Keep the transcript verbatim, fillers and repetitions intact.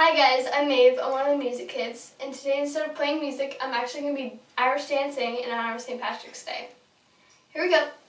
Hi guys, I'm Maeve. I'm one of the music kids, and today instead of playing music, I'm actually going to be Irish dancing in honor of Saint Patrick's Day. Here we go.